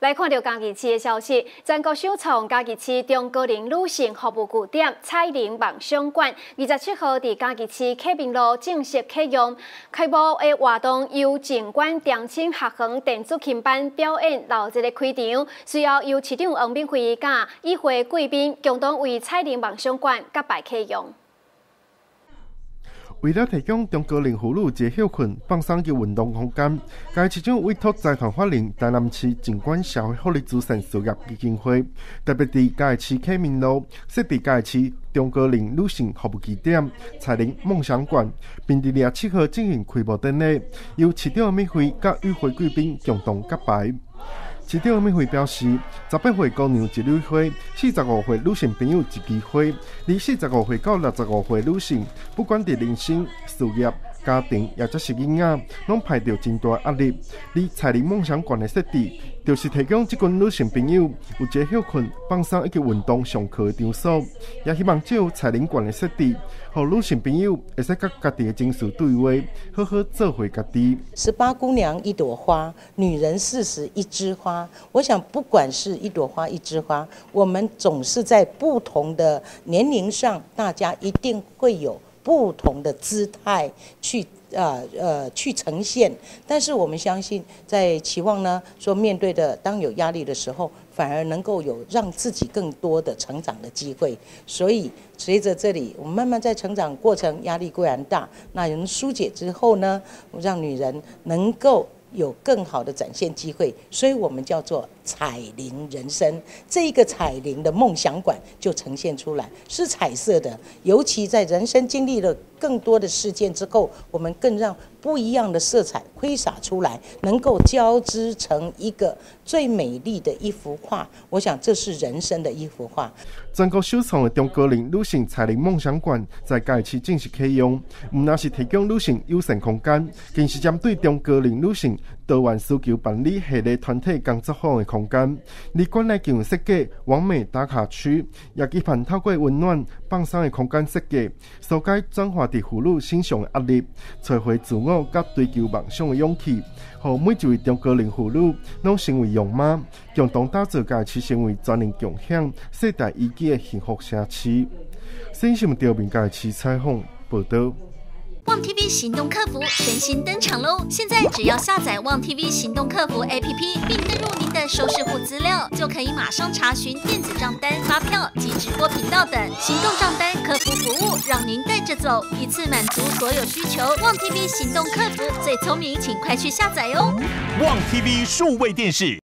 来看到嘉义市的消息，全国首创嘉义市中高龄女性服务据点彩玲梦想馆，27号伫嘉义市启明路正式启用。开幕的活动由景观长青学堂电子琴班表演闹热的开场，随后由市长王炳辉甲与会贵宾共同为彩玲梦想馆揭牌启用。 为了提供中高龄妇女一个休困、放松及运动空间，该市长委托财团法人台南市景观社会福利慈善事业基金会，特别伫嘉义市启明路设置嘉义市中高龄女性服务据点彩玲梦想馆，并伫27号进行开幕典礼，由市长美惠甲与会贵宾共同揭牌。 市长美惠表示，18岁姑娘一缕花，45岁女性朋友一枝花。而45岁到65岁女性，不管伫人生、事业、家庭，也则是囡仔，拢排着真大压力。而彩玲梦想馆的设置，就是提供这群女性朋友有一个休困、放松以及运动上课的场所，也希望借由彩玲馆的设置，让女性朋友会使甲家己的情绪对话，好好做回家己。 18姑娘一朵花，女人40一枝花。我想，不管是一朵花一枝花，我们总是在不同的年龄上，大家一定会有不同的姿态去呈现。但是我们相信，在期望呢，说面对的当有压力的时候，反而能够有让自己更多的成长的机会。所以随着这里，我们慢慢在成长过程，压力固然大，那人疏解之后呢，让女人能够 有更好的展现机会，所以我们叫做彩玲人生。这一个彩玲的梦想馆就呈现出来，是彩色的。尤其在人生经历了更多的事件之后，我们更让不一样的色彩挥洒出来，能够交织成一个最美丽的一幅画。我想这是人生的一幅画。 全国首创的中高龄女性彩玲梦想馆在嘉义市正式启用，唔但是提供女性友善空间，更是针对中高龄女性 多元需求办理系列团体工作坊的空间，而馆内更有设计完美打卡区，也期盼透过温暖放松的空间设计，疏解转化伫妇女身上的压力，找回自我甲追求梦想的勇气，让每一位中高龄妇女拢成为勇妈，共同打造嘉义市成为全人共享、世代宜居的幸福城市。新新闻调频嘉义市采访报道。 旺 TV 行动客服全新登场喽！现在只要下载旺 TV 行动客服 APP， 并登入您的收视户资料，就可以马上查询电子账单、发票及直播频道等行动账单客服服务，让您带着走，一次满足所有需求。旺 TV 行动客服最聪明，请快去下载哦！ 旺 TV 数位电视。